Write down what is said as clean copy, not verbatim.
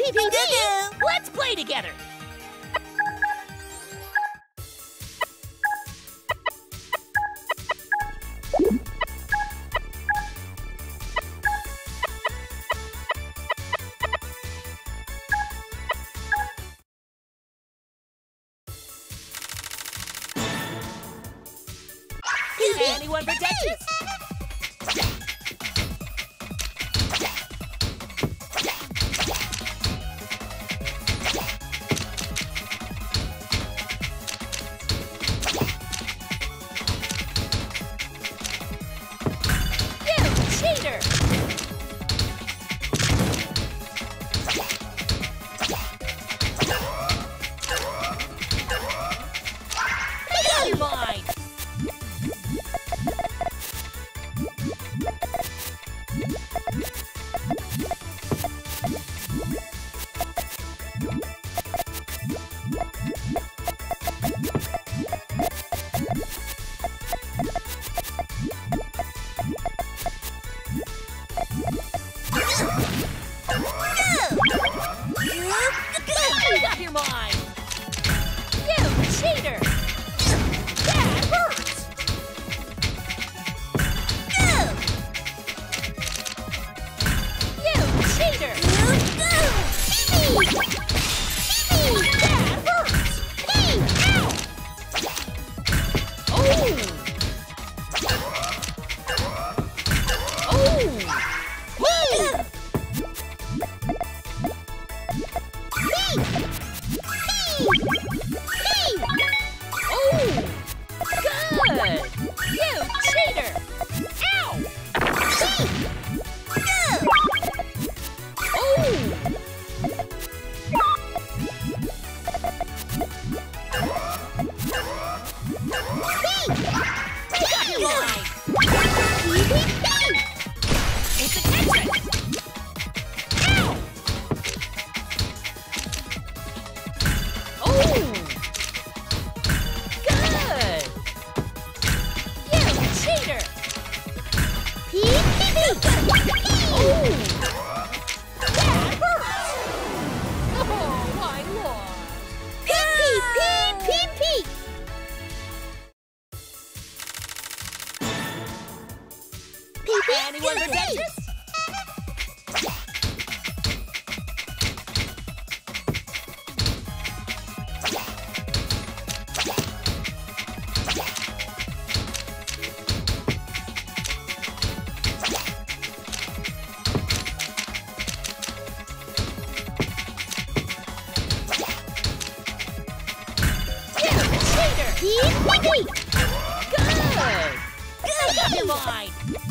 PPP! Let's play together! Anyone for Tetris? Cheater! You're mine! You got your mind! You cheater! That hurts! You cheater! That hurts! Ow! Oh! Good! You cheater! Ow! Oh! You got your line! It's a Tetris! Ow! Oh! Good! You cheater! Oh! That hurts! Oh, I lost! Anyone for Tetris? Good! Good! Your mind!